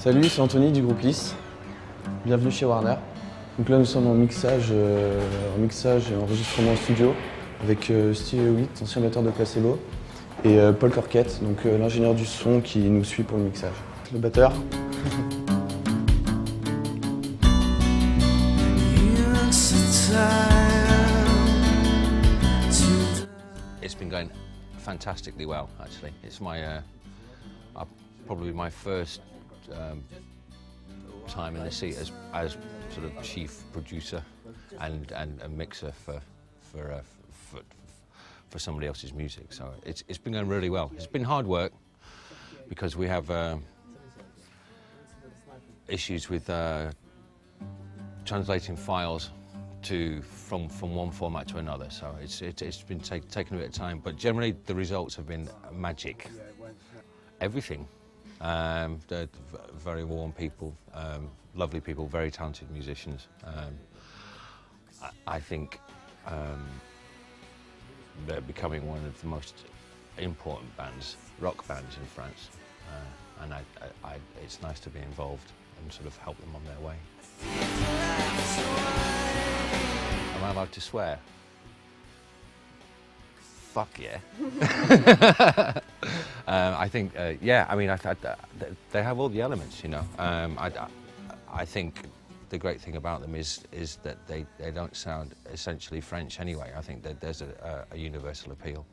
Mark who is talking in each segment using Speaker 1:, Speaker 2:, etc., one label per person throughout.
Speaker 1: Salut, c'est Anthony du groupe Lys. Bienvenue chez Warner. Donc là, nous sommes en mixage et enregistrement en studio avec Steve Hewitt, ancien batteur de Placebo, et Paul Corquette, donc l'ingénieur du son qui nous suit pour le mixage. Le batteur.
Speaker 2: It's been going fantastically well, actually. It's my probably my first time in the seat as sort of chief producer and mixer for somebody else's music. So it's been going really well. It's been hard work because we have issues with translating files from one format to another, so it's been taking a bit of time, but generally the results have been magic. Everything. They're very warm people, lovely people, very talented musicians. I think they're becoming one of the most important bands, rock bands in France, and it's nice to be involved and sort of help them on their way. Am I allowed to swear? Fuck yeah. I think, yeah, I mean, they have all the elements, you know. I think the great thing about them is that they don't sound essentially French anyway. I think that there's a universal appeal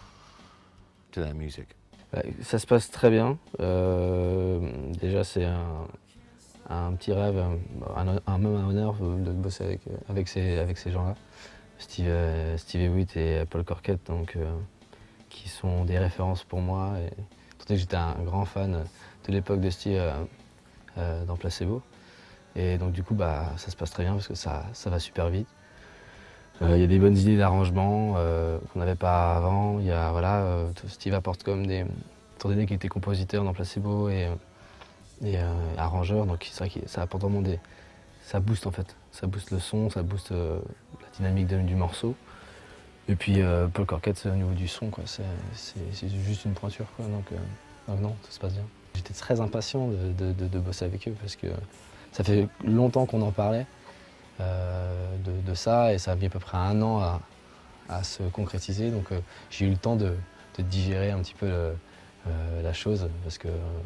Speaker 2: to their music.
Speaker 3: Ça se passe très bien. Déjà, c'est un petit rêve, même un honneur de bosser avec ces gens-là. Steve Hewitt et Paul Corquette, donc, qui sont des références pour moi. Et, étant donné que j'étais un grand fan de l'époque de Steve dans Placebo. Et donc du coup, ça se passe très bien parce que ça va super vite. Il y a des bonnes idées d'arrangement qu'on n'avait pas avant. Steve apporte comme étant donné qu'il était compositeur dans Placebo et arrangeur, donc c'est vrai que ça apporte vraiment ça booste en fait. Ça booste le son, ça booste la dynamique du morceau. Et puis Paul Corquette, au niveau du son, c'est juste une pointure, quoi. Donc non, ça se passe bien. J'étais très impatient de bosser avec eux parce que ça fait longtemps qu'on en parlait de ça, et ça a mis à peu près 1 an à se concrétiser. Donc j'ai eu le temps de digérer un petit peu la chose parce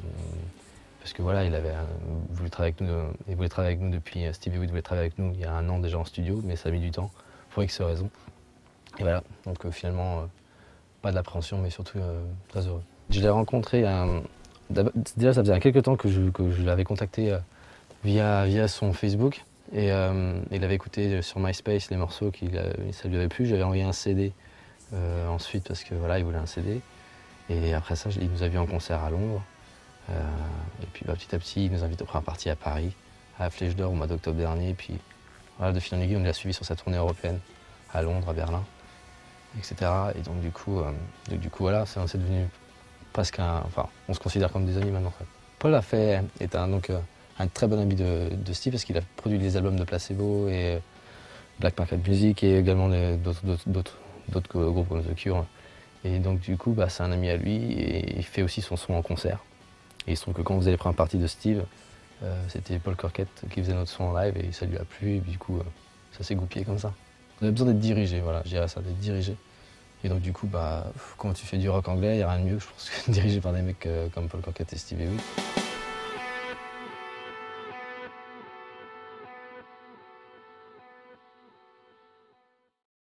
Speaker 3: que voilà, il avait voulu travailler avec nous, il voulait travailler avec nous depuis, Steve Hewitt voulait travailler avec nous il y a 1 an déjà en studio, mais ça a mis du temps, pour X raisons. Et voilà, donc finalement, pas d'appréhension, mais surtout très heureux. Je l'ai rencontré, déjà ça faisait quelques temps que je l'avais contacté via son Facebook, et il avait écouté sur MySpace les morceaux, ça lui avait plu. J'avais envoyé un CD ensuite parce que voilà, il voulait un CD. Et après ça, il nous a vus en concert à Londres. Et puis petit à petit, il nous invite après un parti à Paris, à la Flèche d'Or au mois d'octobre dernier. Et puis voilà, de fil en aiguille, on l'a suivi sur sa tournée européenne, à Londres, à Berlin, etc. Et donc du coup voilà, c'est devenu presque enfin, on se considère comme des amis maintenant. Paul est un très bon ami de Steve parce qu'il a produit les albums de Placebo et Black Market Music et également d'autres groupes comme The Cure. Et donc du coup, c'est un ami à lui et il fait aussi son son en concert. Et il se trouve que quand vous allez prendre partie de Steve, c'était Paul Corquette qui faisait notre son en live et ça lui a plu, et du coup ça s'est goupillé comme ça. On avait besoin d'être dirigé, voilà, je dirais ça, d'être dirigé. Et donc du coup, quand tu fais du rock anglais, il n'y a rien de mieux, je pense, que dirigé par des mecs comme Paul Corquette et Steve Hewitt.